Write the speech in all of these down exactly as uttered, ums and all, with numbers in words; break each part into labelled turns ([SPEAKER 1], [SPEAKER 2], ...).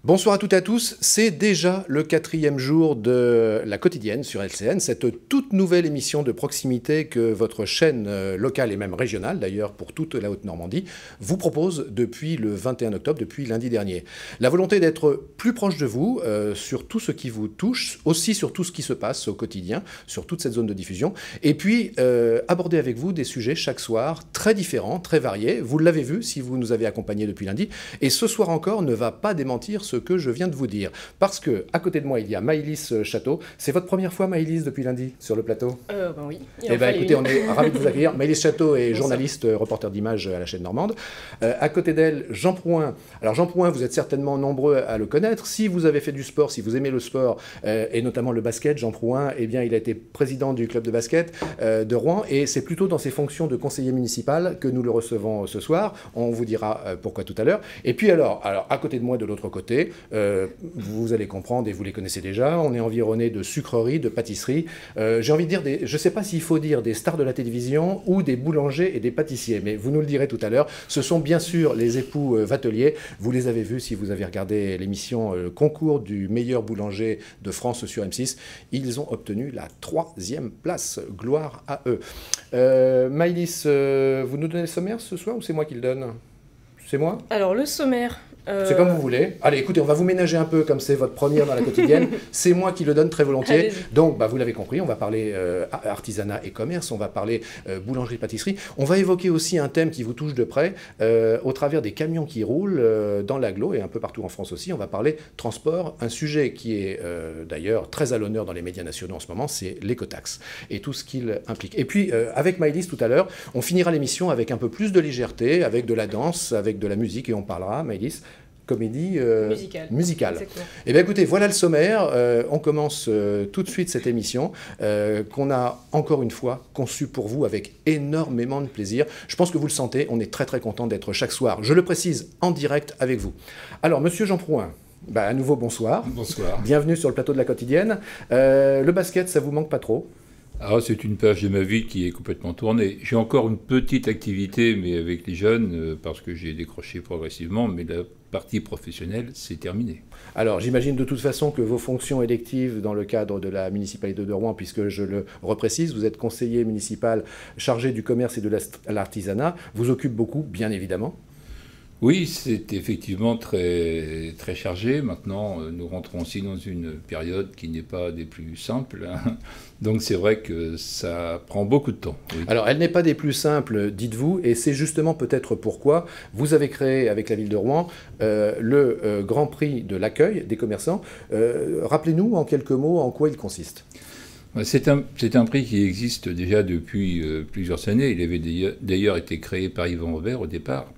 [SPEAKER 1] Bonsoir à toutes et à tous, c'est déjà le quatrième jour de la quotidienne sur L C N, cette toute nouvelle émission de proximité que votre chaîne locale et même régionale, d'ailleurs pour toute la Haute-Normandie, vous propose depuis le vingt et un octobre, depuis lundi dernier. La volonté d'être plus proche de vous euh, sur tout ce qui vous touche, aussi sur tout ce qui se passe au quotidien, sur toute cette zone de diffusion, et puis euh, aborder avec vous des sujets chaque soir très différents, très variés. Vous l'avez vu si vous nous avez accompagnés depuis lundi, et ce soir encore ne va pas démentir ce que je viens de vous dire. Parce que à côté de moi, il y a Maëlys Château. C'est votre première fois, Maëlys, depuis lundi, sur le plateau?
[SPEAKER 2] euh, ben Oui.
[SPEAKER 1] Eh bien, écoutez, une. on est ravis de vous accueillir. Maëlys Château est journaliste, reporter d'images à la chaîne normande. Euh, à côté d'elle, Jean Prouin. Alors, Jean Prouin, vous êtes certainement nombreux à le connaître. Si vous avez fait du sport, si vous aimez le sport, euh, et notamment le basket, Jean Prouin, eh bien, il a été président du club de basket euh, de Rouen. Et c'est plutôt dans ses fonctions de conseiller municipal que nous le recevons ce soir. On vous dira euh, pourquoi tout à l'heure. Et puis alors, alors, à côté de moi, de l'autre côté, Euh, vous allez comprendre, et vous les connaissez déjà, on est environné de sucreries, de pâtisseries. Euh, J'ai envie de dire, des, je ne sais pas s'il faut dire des stars de la télévision ou des boulangers et des pâtissiers, mais vous nous le direz tout à l'heure. Ce sont bien sûr les époux euh, Vatelier. Vous les avez vus si vous avez regardé l'émission euh, concours du meilleur boulanger de France sur M six. Ils ont obtenu la troisième place. Gloire à eux. Euh, Maëlys, euh, vous nous donnez le sommaire ce soir ou c'est moi qui le donne? C'est moi?
[SPEAKER 2] Alors, le sommaire...
[SPEAKER 1] Euh... C'est comme vous voulez. Allez, écoutez, on va vous ménager un peu, comme c'est votre première dans la quotidienne. C'est moi qui le donne très volontiers. Donc, bah, vous l'avez compris, on va parler euh, artisanat et commerce, on va parler euh, boulangerie-pâtisserie. On va évoquer aussi un thème qui vous touche de près, euh, au travers des camions qui roulent euh, dans l'agglo et un peu partout en France aussi. On va parler transport, un sujet qui est euh, d'ailleurs très à l'honneur dans les médias nationaux en ce moment, c'est l'écotaxe et tout ce qu'il implique. Et puis, euh, avec Maëlys tout à l'heure, on finira l'émission avec un peu plus de légèreté, avec de la danse, avec de la musique, et on parlera, Maëlys, comédie euh, musicale. musicale. Eh bien écoutez, voilà le sommaire. Euh, on commence euh, tout de suite cette émission euh, qu'on a encore une fois conçue pour vous avec énormément de plaisir. Je pense que vous le sentez, on est très très content d'être chaque soir, je le précise, en direct avec vous. Alors, monsieur Jean Prouin, bah, à nouveau bonsoir.
[SPEAKER 3] Bonsoir.
[SPEAKER 1] Bienvenue sur le plateau de la quotidienne. Euh, le basket, ça vous manque pas trop?
[SPEAKER 3] Ah, c'est une page de ma vie qui est complètement tournée. J'ai encore une petite activité, mais avec les jeunes, euh, parce que j'ai décroché progressivement, mais la partie professionnelle, c'est terminé.
[SPEAKER 1] Alors, j'imagine de toute façon que vos fonctions électives dans le cadre de la municipalité de Rouen, puisque je le reprécise, vous êtes conseiller municipal chargé du commerce et de l'artisanat, vous occupent beaucoup, bien évidemment.
[SPEAKER 3] Oui, c'est effectivement très, très chargé. Maintenant, nous rentrons aussi dans une période qui n'est pas des plus simples. Hein. Donc c'est vrai que ça prend beaucoup de temps. Oui.
[SPEAKER 1] Alors, elle n'est pas des plus simples, dites-vous, et c'est justement peut-être pourquoi vous avez créé avec la ville de Rouen euh, le euh, Grand Prix de l'accueil des commerçants. Euh, Rappelez-nous en quelques mots en quoi il consiste.
[SPEAKER 3] C'est un, c'est un prix qui existe déjà depuis euh, plusieurs années. Il avait d'ailleurs été créé par Yvan Robert au départ.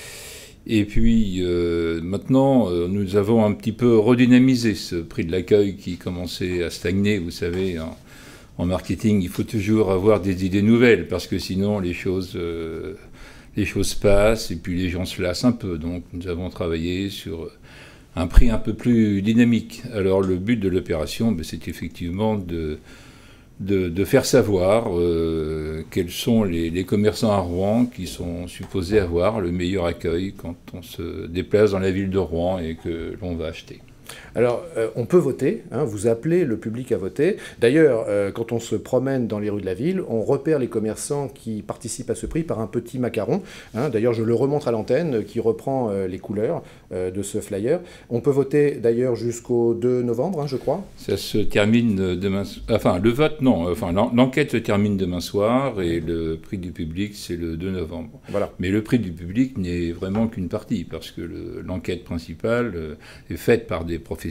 [SPEAKER 3] Et puis euh, maintenant, euh, nous avons un petit peu redynamisé ce prix de l'accueil qui commençait à stagner. Vous savez, en, en marketing, il faut toujours avoir des idées nouvelles parce que sinon les choses, euh, les choses passent et puis les gens se lassent un peu. Donc nous avons travaillé sur un prix un peu plus dynamique. Alors le but de l'opération, ben, c'est effectivement de... De, de faire savoir euh, quels sont les, les commerçants à Rouen qui sont supposés avoir le meilleur accueil quand on se déplace dans la ville de Rouen et que l'on va acheter.
[SPEAKER 1] Alors, euh, on peut voter, hein, vous appelez le public à voter. D'ailleurs, euh, quand on se promène dans les rues de la ville, on repère les commerçants qui participent à ce prix par un petit macaron. Hein. D'ailleurs, je le remontre à l'antenne, qui reprend euh, les couleurs euh, de ce flyer. On peut voter d'ailleurs jusqu'au deux novembre, hein, je crois.
[SPEAKER 3] Ça se termine demain... Enfin, le vote, non. Enfin, l'enquête se termine demain soir et le prix du public, c'est le deux novembre.
[SPEAKER 1] Voilà.
[SPEAKER 3] Mais le prix du public n'est vraiment qu'une partie, parce que l'enquête principale euh, est faite par des professionnels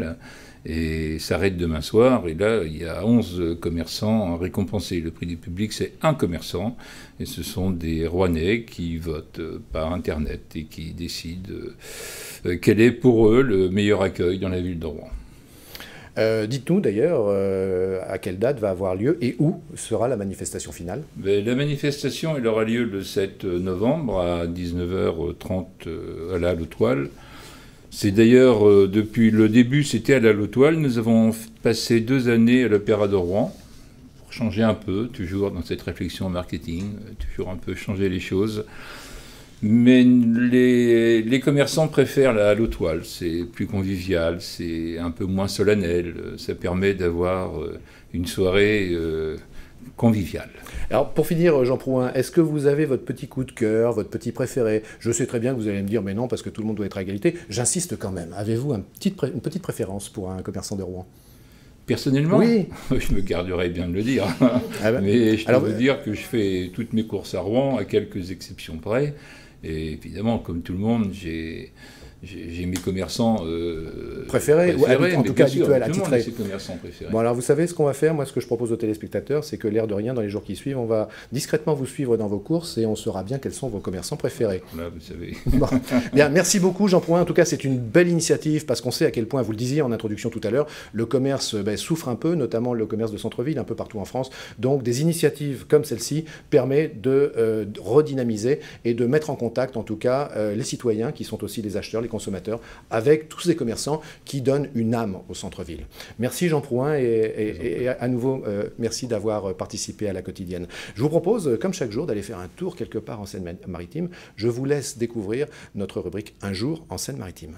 [SPEAKER 3] et s'arrête demain soir. Et là, il y a onze commerçants récompensés. Le prix du public, c'est un commerçant. Et ce sont des Rouennais qui votent par Internet et qui décident quel est pour eux le meilleur accueil dans la ville de Rouen.
[SPEAKER 1] Euh, Dites-nous d'ailleurs euh, à quelle date va avoir lieu et où sera la manifestation finale.
[SPEAKER 3] Mais la manifestation, elle aura lieu le sept novembre à dix-neuf heures trente à la Lotoile. C'est d'ailleurs, euh, depuis le début, c'était à la Lotoile. Nous avons passé deux années à l'Opéra de Rouen, pour changer un peu, toujours dans cette réflexion marketing, toujours un peu changer les choses. Mais les, les commerçants préfèrent la halle aux toiles, c'est plus convivial, c'est un peu moins solennel, ça permet d'avoir une soirée euh, conviviale.
[SPEAKER 1] Alors pour finir, Jean Prouin, est-ce que vous avez votre petit coup de cœur, votre petit préféré? Je sais très bien que vous allez me dire, mais non, parce que tout le monde doit être à égalité. J'insiste quand même. Avez-vous un petit, une petite préférence pour un commerçant de Rouen?
[SPEAKER 3] Personnellement,
[SPEAKER 1] oui.
[SPEAKER 3] Je me garderais bien de le dire. Ah ben, mais je peux alors, vous dire que je fais toutes mes courses à Rouen, à quelques exceptions près. Et évidemment, comme tout le monde, j'ai... J'ai mes commerçants euh,
[SPEAKER 1] préférés,
[SPEAKER 3] préférés,
[SPEAKER 1] ou en tout cas habituels,
[SPEAKER 3] attitrés.
[SPEAKER 1] Bon, alors vous savez ce qu'on va faire. Moi, ce que je propose aux téléspectateurs, c'est que l'air de rien, dans les jours qui suivent, on va discrètement vous suivre dans vos courses et on saura bien quels sont vos commerçants préférés.
[SPEAKER 3] Là, vous savez.
[SPEAKER 1] Bon. Bien, merci beaucoup, Jean Prouin. En tout cas, c'est une belle initiative parce qu'on sait à quel point, vous le disiez en introduction tout à l'heure, le commerce ben, souffre un peu, notamment le commerce de centre-ville, un peu partout en France. Donc, des initiatives comme celle-ci permettent de, euh, de redynamiser et de mettre en contact, en tout cas, euh, les citoyens qui sont aussi les acheteurs, les consommateurs, avec tous ces commerçants qui donnent une âme au centre-ville. Merci Jean Prouin et, et, et à nouveau, euh, merci d'avoir participé à la quotidienne. Je vous propose, comme chaque jour, d'aller faire un tour quelque part en Seine-Maritime. Je vous laisse découvrir notre rubrique Un jour en Seine-Maritime.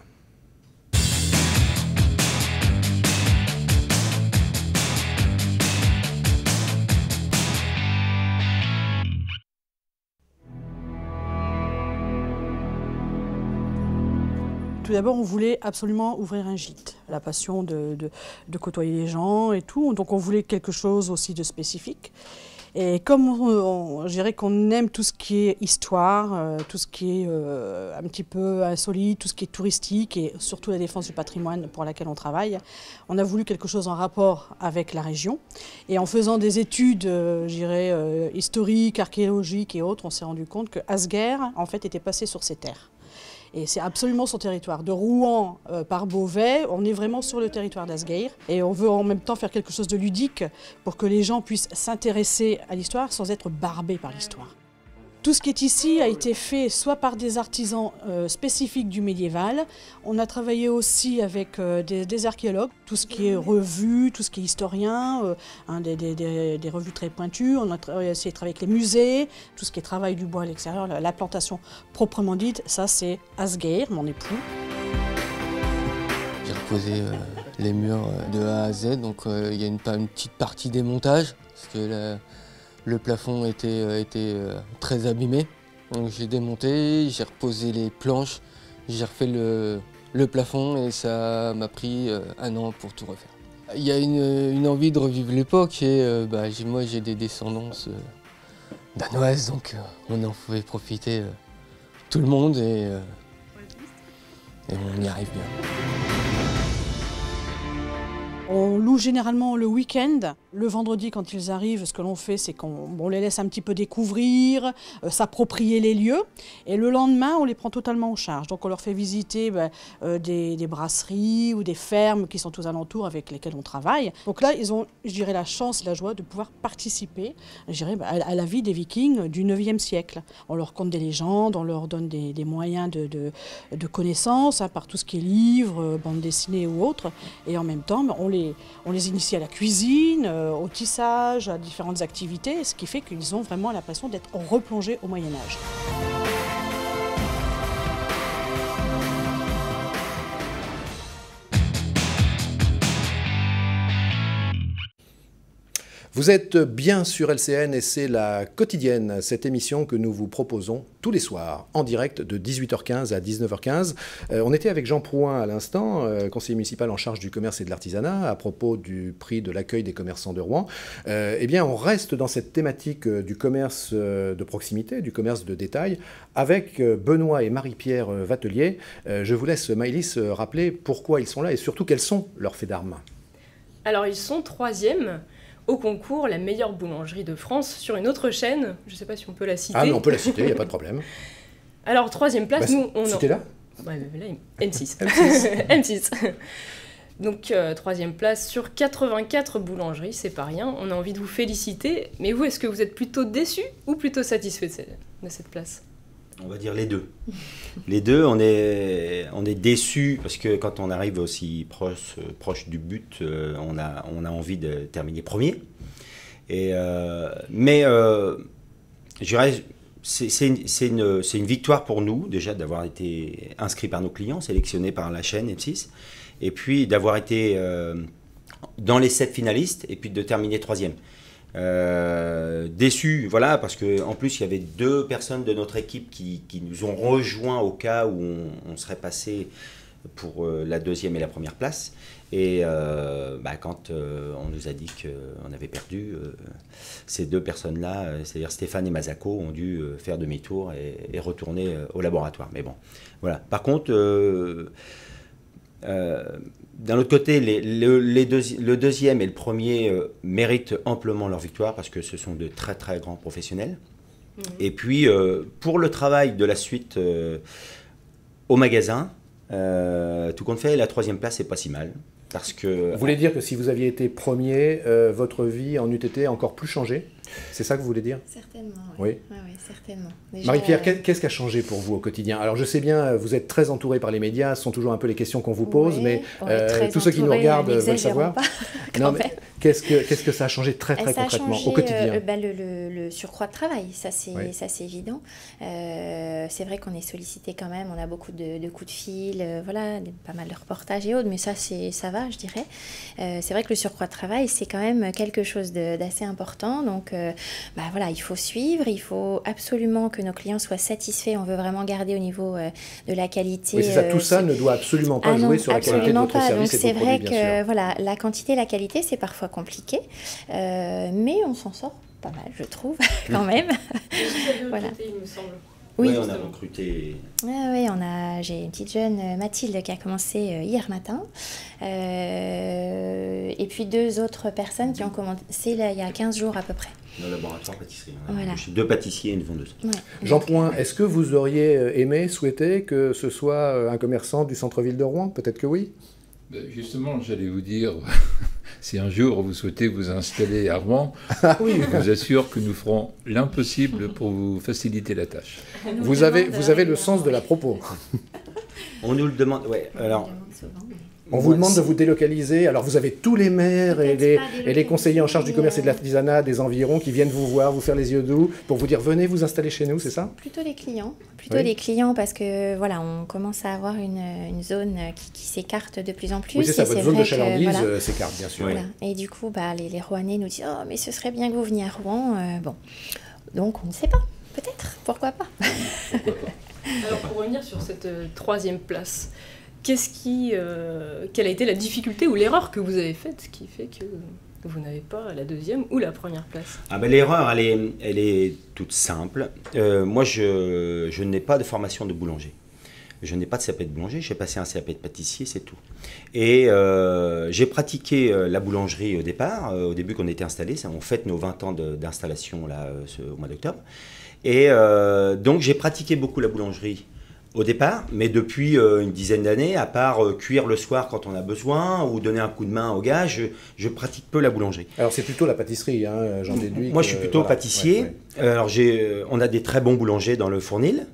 [SPEAKER 2] Tout d'abord, on voulait absolument ouvrir un gîte. La passion de, de, de côtoyer les gens et tout. Donc on voulait quelque chose aussi de spécifique. Et comme on, on, je dirais qu'on aime tout ce qui est histoire, euh, tout ce qui est euh, un petit peu insolite, tout ce qui est touristique et surtout la défense du patrimoine pour laquelle on travaille, on a voulu quelque chose en rapport avec la région. Et en faisant des études, euh, je dirais, euh, historiques, archéologiques et autres, on s'est rendu compte que Asguer, en fait, était passé sur ces terres. Et c'est absolument son territoire. De Rouen euh, par Beauvais, on est vraiment sur le territoire d'Asguer. Et on veut en même temps faire quelque chose de ludique pour que les gens puissent s'intéresser à l'histoire sans être barbés par l'histoire. Tout ce qui est ici a été fait soit par des artisans euh, spécifiques du médiéval. On a travaillé aussi avec euh, des, des archéologues, tout ce qui est revues, tout ce qui est historien, euh, hein, des, des, des, des revues très pointues. On a tra essayé de travailler avec les musées, tout ce qui est travail du bois à l'extérieur, la, la plantation proprement dite. Ça, c'est Asguer, mon époux.
[SPEAKER 4] J'ai reposé euh, les murs de A à Z, donc il euh, y a une, une petite partie démontage, parce que la, le plafond était, était très abîmé. Donc j'ai démonté, j'ai reposé les planches, j'ai refait le, le plafond et ça m'a pris un an pour tout refaire. Il y a une, une envie de revivre l'époque et euh, bah, moi j'ai des descendances euh, danoises, donc euh, on en pouvait profiter euh, tout le monde et, euh, et on y arrive bien.
[SPEAKER 2] On loue généralement le week-end. Le vendredi, quand ils arrivent, ce que l'on fait, c'est qu'on les laisse un petit peu découvrir, euh, s'approprier les lieux. Et le lendemain, on les prend totalement en charge. Donc on leur fait visiter bah, euh, des, des brasseries ou des fermes qui sont aux alentours avec lesquelles on travaille. Donc là, ils ont, je dirais, la chance et la joie de pouvoir participer, je dirais, bah, à la vie des Vikings du neuvième siècle. On leur conte des légendes, on leur donne des, des moyens de, de, de connaissances hein, par tout ce qui est livres, bandes dessinées ou autres. Et en même temps, on les On les initie à la cuisine, au tissage, à différentes activités, ce qui fait qu'ils ont vraiment l'impression d'être replongés au Moyen-Âge.
[SPEAKER 1] Vous êtes bien sur L C N et c'est la quotidienne, cette émission que nous vous proposons tous les soirs, en direct de dix-huit heures quinze à dix-neuf heures quinze. Euh, on était avec Jean Prouin à l'instant, euh, conseiller municipal en charge du commerce et de l'artisanat, à propos du prix de l'accueil des commerçants de Rouen. Euh, eh bien, on reste dans cette thématique euh, du commerce euh, de proximité, du commerce de détail, avec euh, Benoît et Marie-Pierre euh, Vatelier. Euh, je vous laisse, Maëlys, euh, rappeler pourquoi ils sont là et surtout quels sont leurs faits d'armes.
[SPEAKER 5] Alors, ils sont troisième au concours La meilleure boulangerie de France sur une autre chaîne. Je ne sais pas si on peut la citer.
[SPEAKER 1] Ah, mais on peut la citer, il n'y a pas de problème.
[SPEAKER 5] Alors, troisième place,
[SPEAKER 1] bah,
[SPEAKER 5] nous... on
[SPEAKER 1] Citez-la.
[SPEAKER 5] Ouais, là, M six. M six. M six. Donc, euh, troisième place sur quatre-vingt-quatre boulangeries, c'est pas rien. On a envie de vous féliciter. Mais vous, est-ce que vous êtes plutôt déçu ou plutôt satisfait de cette, de cette place ?
[SPEAKER 6] On va dire les deux. Les deux, on est, on est déçus parce que quand on arrive aussi proche, proche du but, euh, on, a, on a envie de terminer premier. Et, euh, mais euh, je dirais, c'est une, une, une victoire pour nous, déjà, d'avoir été inscrits par nos clients, sélectionnés par la chaîne M six, et puis d'avoir été euh, dans les sept finalistes, et puis de terminer troisième. Euh, déçu, voilà, parce qu'en plus, il y avait deux personnes de notre équipe qui, qui nous ont rejoints au cas où on, on serait passé pour euh, la deuxième et la première place. Et euh, bah, quand euh, on nous a dit qu'on avait perdu, euh, ces deux personnes-là, euh, c'est-à-dire Stéphane et Masako, ont dû euh, faire demi-tour et, et retourner euh, au laboratoire. Mais bon, voilà. Par contre, euh, euh, d'un autre côté, les, le, les deux, le deuxième et le premier euh, méritent amplement leur victoire parce que ce sont de très très grands professionnels. Mmh. Et puis, euh, pour le travail de la suite euh, au magasin, euh, tout compte fait, la troisième place, c'est pas si mal. Parce que,
[SPEAKER 1] vous voulez dire que si vous aviez été premier, euh, votre vie en eût été encore plus changée? C'est ça que vous voulez dire?
[SPEAKER 7] Certainement,
[SPEAKER 1] oui.
[SPEAKER 7] Oui, oui, oui certainement.
[SPEAKER 1] Marie-Pierre, euh... qu'est-ce qui a changé pour vous au quotidien? Alors je sais bien, vous êtes très entourée par les médias, ce sont toujours un peu les questions qu'on vous pose, oui, mais euh, tous ceux qui nous regardent veulent savoir. Qu'est-ce que, qu'est-ce que ça a changé très très
[SPEAKER 7] ça
[SPEAKER 1] concrètement
[SPEAKER 7] changé,
[SPEAKER 1] au quotidien?
[SPEAKER 7] euh, bah, le, le, le surcroît de travail, ça c'est oui. évident. Euh, c'est vrai qu'on est sollicité quand même, on a beaucoup de, de coups de fil, euh, voilà, pas mal de reportages et autres, mais ça, ça va, je dirais. Euh, c'est vrai que le surcroît de travail, c'est quand même quelque chose d'assez important, donc euh, bah, voilà, il faut suivre, il faut absolument que nos clients soient satisfaits, on veut vraiment garder au niveau euh, de la qualité.
[SPEAKER 1] Oui, c'est ça, tout ça
[SPEAKER 7] euh,
[SPEAKER 1] ne doit absolument pas
[SPEAKER 7] ah
[SPEAKER 1] jouer
[SPEAKER 7] non,
[SPEAKER 1] sur la qualité de votre
[SPEAKER 7] pas.
[SPEAKER 1] service
[SPEAKER 7] donc,
[SPEAKER 1] et de vos produits,
[SPEAKER 7] c'est vrai que
[SPEAKER 1] sûr.
[SPEAKER 7] Voilà, la quantité et la qualité, c'est parfois compliqué, euh, mais on s'en sort pas mal, je trouve, quand même.
[SPEAKER 5] Voilà. Il me semble.
[SPEAKER 6] Oui, ouais, on a recruté.
[SPEAKER 7] Ah, oui, on a. J'ai une petite jeune, Mathilde, qui a commencé hier matin. Euh, et puis deux autres personnes qui ont commencé là, il y a quinze jours à peu près.
[SPEAKER 6] Dans le laboratoire pâtisserie.
[SPEAKER 7] Voilà.
[SPEAKER 6] Deux pâtissiers et une vendeuse.
[SPEAKER 7] Ouais.
[SPEAKER 1] Jean Point, est-ce que vous auriez aimé, souhaité que ce soit un commerçant du centre-ville de Rouen? Peut-être que oui.
[SPEAKER 3] Justement, j'allais vous dire, si un jour vous souhaitez vous installer à Rouen,
[SPEAKER 1] ah oui.
[SPEAKER 3] je vous assure que nous ferons l'impossible pour vous faciliter la tâche.
[SPEAKER 1] Vous avez, vous avez le sens de la propos.
[SPEAKER 6] On nous le demande, ouais. Alors,
[SPEAKER 1] on vous demande de vous délocaliser. Alors vous avez tous les maires et les, et les conseillers en charge du commerce et de l'artisanat des environs qui viennent vous voir, vous faire les yeux doux, pour vous dire venez vous installer chez nous, c'est ça?
[SPEAKER 7] Plutôt les clients, plutôt
[SPEAKER 1] oui.
[SPEAKER 7] les clients parce que voilà, on commence à avoir une, une zone qui, qui s'écarte de plus en plus.
[SPEAKER 1] Oui, c'est ça, votre zone de chalandise
[SPEAKER 7] voilà,
[SPEAKER 1] s'écarte bien sûr.
[SPEAKER 7] Voilà. Et du coup, bah, les, les Rouennais nous disent oh mais ce serait bien que vous veniez à Rouen. Euh, bon, donc on ne sait pas, peut-être, pourquoi pas.
[SPEAKER 5] Pourquoi pas. Alors pour revenir sur cette euh, troisième place. Qu'est-ce qui, euh, quelle a été la difficulté ou l'erreur que vous avez faite qui fait que vous n'avez pas la deuxième ou la première place?
[SPEAKER 6] Ah ben, l'erreur, elle est, elle est toute simple. Euh, moi, je, je n'ai pas de formation de boulanger. Je n'ai pas de C A P de boulanger, j'ai passé un C A P de pâtissier, c'est tout. Et euh, j'ai pratiqué la boulangerie au départ, euh, au début qu'on était installé, on fête nos vingt ans d'installation là, ce, au mois d'octobre. Et euh, donc j'ai pratiqué beaucoup la boulangerie au départ, mais depuis euh, une dizaine d'années, à part euh, cuire le soir quand on a besoin ou donner un coup de main au gars, je, je pratique peu la boulangerie.
[SPEAKER 1] Alors c'est plutôt la pâtisserie, hein, j'en déduis.
[SPEAKER 6] Moi
[SPEAKER 1] que,
[SPEAKER 6] je suis plutôt voilà, pâtissier. Ouais, ouais. Alors j'ai, on a des très bons boulangers dans le Fournil.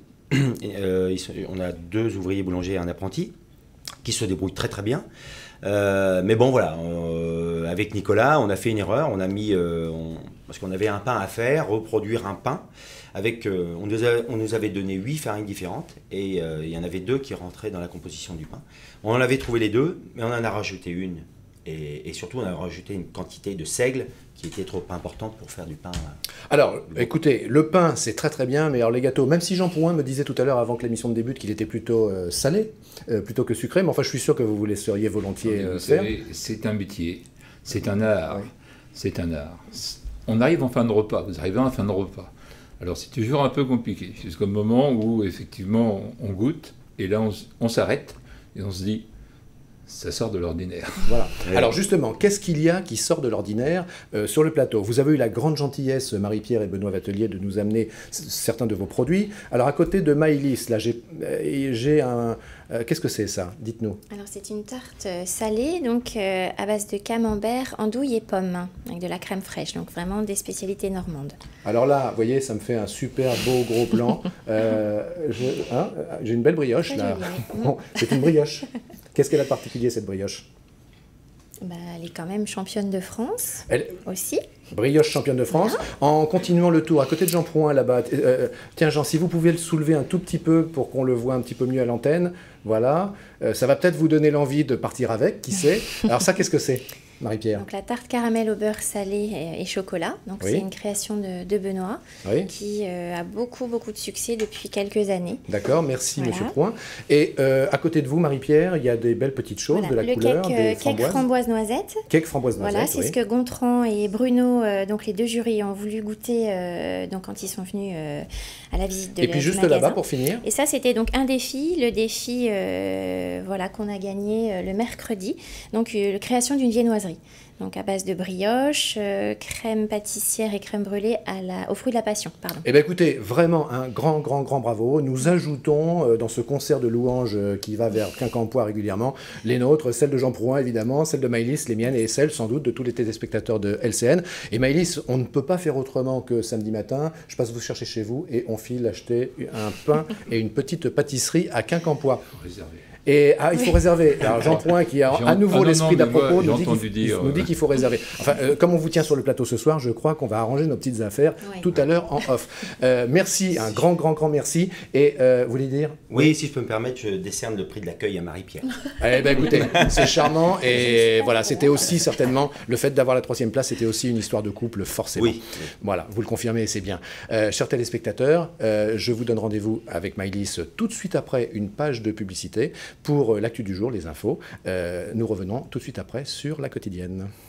[SPEAKER 6] euh, on a deux ouvriers boulangers et un apprenti qui se débrouillent très très bien. Euh, mais bon voilà, euh, avec Nicolas, on a fait une erreur. On a mis, euh, on, parce qu'on avait un pain à faire, reproduire un pain. Avec, euh, on, nous a, on nous avait donné huit farines différentes et euh, il y en avait deux qui rentraient dans la composition du pain. On en avait trouvé les deux, mais on en a rajouté une. Et, et surtout, on a rajouté une quantité de seigle qui était trop importante pour faire du pain.
[SPEAKER 1] Alors, écoutez, le pain, c'est très très bien, mais alors les gâteaux, même si Jean Point me disait tout à l'heure, avant que l'émission débute, qu'il était plutôt euh, salé, euh, plutôt que sucré, mais enfin, je suis sûr que vous vous laisseriez volontiers euh, faire.
[SPEAKER 3] C'est un métier, c'est un art, oui. C'est un art. On arrive en fin de repas, vous arrivez en fin de repas. Alors c'est toujours un peu compliqué, jusqu'au moment où effectivement on goûte, et là on, on s'arrête, et on se dit, ça sort de l'ordinaire.
[SPEAKER 1] Voilà. Alors justement, qu'est-ce qu'il y a qui sort de l'ordinaire euh, sur le plateau? Vous avez eu la grande gentillesse, Marie-Pierre et Benoît Vatelier, de nous amener certains de vos produits. Alors à côté de Maëlys, là j'ai euh, un... Euh, qu'est-ce que c'est ça? Dites-nous.
[SPEAKER 7] Alors c'est une tarte salée, donc euh, à base de camembert, andouille et pommes, avec de la crème fraîche, donc vraiment des spécialités normandes.
[SPEAKER 1] Alors là, vous voyez, ça me fait un super beau gros plan. euh, J'ai hein, une belle brioche là. Bon, c'est une brioche. Qu'est-ce qu'elle a de particulier, cette brioche?
[SPEAKER 7] Bah, elle est quand même championne de France
[SPEAKER 1] Elle...
[SPEAKER 7] aussi.
[SPEAKER 1] Brioche championne de France. Voilà. En continuant le tour, à côté de Jean Prouin, là-bas, euh, tiens Jean, si vous pouvez le soulever un tout petit peu pour qu'on le voit un petit peu mieux à l'antenne, voilà, euh, ça va peut-être vous donner l'envie de partir avec, qui sait. Alors ça, qu'est-ce que c'est, Marie-Pierre?
[SPEAKER 7] Donc la tarte caramel au beurre salé et, et chocolat. Donc oui. C'est une création de, de Benoît oui. qui euh, a beaucoup beaucoup de succès depuis quelques années.
[SPEAKER 1] D'accord, merci voilà. Monsieur Prouin. Et euh, à côté de vous, Marie-Pierre, il y a des belles petites choses voilà. de la
[SPEAKER 7] le
[SPEAKER 1] couleur,
[SPEAKER 7] cake,
[SPEAKER 1] des
[SPEAKER 7] euh,
[SPEAKER 1] framboises.
[SPEAKER 7] Cake framboise noisette.
[SPEAKER 1] Cake framboise noisette.
[SPEAKER 7] Voilà, c'est
[SPEAKER 1] oui.
[SPEAKER 7] ce que Gontran et Bruno, euh, donc les deux jurys, ont voulu goûter euh, donc quand ils sont venus euh, à la visite de.
[SPEAKER 1] Et puis juste là-bas pour finir.
[SPEAKER 7] Et ça, c'était donc un défi, le défi euh, voilà qu'on a gagné euh, le mercredi. Donc euh, la création d'une viennoiserie. Donc à base de brioche, euh, crème pâtissière et crème brûlée à la, aux fruits de la passion. Pardon.
[SPEAKER 1] Eh bien écoutez, vraiment un grand, grand, grand bravo. Nous ajoutons euh, dans ce concert de louanges euh, qui va vers Quincampoix régulièrement, les nôtres, celles de Jean Prouin évidemment, celles de Maëlys, les miennes et celles sans doute de tous les téléspectateurs de L C N. Et Maëlys, on ne peut pas faire autrement que samedi matin. Je passe vous chercher chez vous et on file acheter un pain et une petite pâtisserie à Quincampoix.
[SPEAKER 3] Réservé.
[SPEAKER 1] Et ah, il faut réserver. Alors Jean Prouin, qui a à nouveau ah, l'esprit d'à propos, nous, dit qu'il, nous dit qu'il faut réserver. Enfin, euh, comme on vous tient sur le plateau ce soir, je crois qu'on va arranger nos petites affaires ouais. tout à l'heure en off. Euh, merci, un grand, grand, grand merci. Et euh, vous voulez dire?
[SPEAKER 6] Oui, oui, si je peux me permettre, je décerne le prix de l'accueil à Marie-Pierre.
[SPEAKER 1] Eh bien, écoutez, c'est charmant. Et voilà, c'était aussi certainement, le fait d'avoir la troisième place, c'était aussi une histoire de couple, forcément. Oui. Voilà, vous le confirmez, c'est bien. Euh, chers téléspectateurs, euh, je vous donne rendez-vous avec Maëlys tout de suite après une page de publicité pour l'actu du jour, les infos. Euh, nous revenons tout de suite après sur La Quotidienne.